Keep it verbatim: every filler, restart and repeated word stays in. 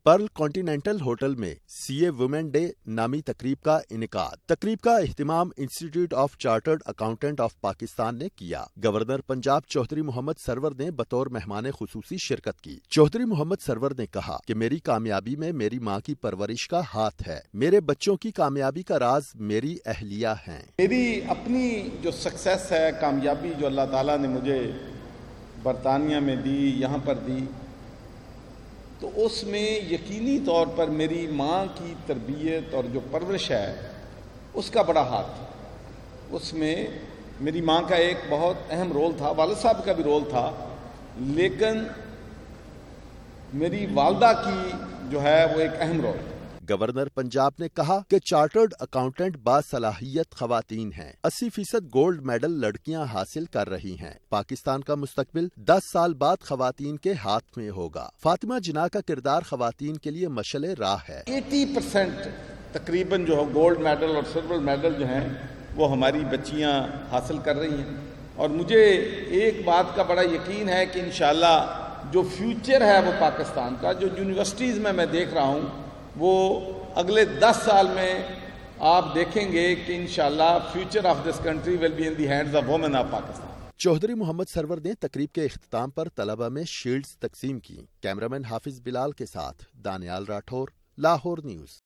Perl Continental hotel में CA women day नामी तकरीब का इनेकाद। तकरीब का इख्तिमाम institute of chartered accountant of Pakistan ने किया। गवर्नर पंजाब चौधरी मोहम्मद सरवर ने बतौर मेहमान खुसूसी शिरकत की। चौधरी मोहम्मद सरवर ने कहा कि मेरी कामयाबी में मेरी माँ की परवरिश का हाथ है। मेरे बच्चों की कामयाबी का राज मेरी अहलिया है। मेरी अपनी जो सक्सेस है, कामयाबी जो अल्लाह ताला ने मुझे बरतानिया में दी, यहाँ पर दी, तो उसमें यकीनी तौर पर मेरी माँ की तरबियत और जो परवरिश है उसका बड़ा हाथ था। उसमें मेरी माँ का एक बहुत अहम रोल था, वालिद साहब का भी रोल था, लेकिन मेरी वालदा की जो है वो एक अहम रोल। गवर्नर पंजाब ने कहा कि चार्टर्ड अकाउंटेंट बासलाहियत खवातीन हैं। अस्सी फीसद गोल्ड मेडल लड़कियां हासिल कर रही हैं। पाकिस्तान का मुस्तकबिल दस साल बाद खवातीन के हाथ में होगा। फातिमा जिन्ना का किरदार खवातीन के लिए मशले राह है। अस्सी परसेंट तकरीबन जो है गोल्ड मेडल और सिल्वर मेडल जो हैं वो हमारी बच्चियां हासिल कर रही हैं, और मुझे एक बात का बड़ा यकीन है कि इंशाल्लाह जो फ्यूचर है वो पाकिस्तान का, जो यूनिवर्सिटीज़ में मैं देख रहा हूँ, वो अगले दस साल में आप देखेंगे कि इंशाल्लाह future of this country will be in the hands of women of Pakistan. Chaudhry Mohammad Sarwar ने तकरीब के इख्तिताम पर तलबा में शील्ड्स तकसीम की। कैमरामैन हाफिज बिलाल के साथ दानियाल राठौर, लाहौर न्यूज़।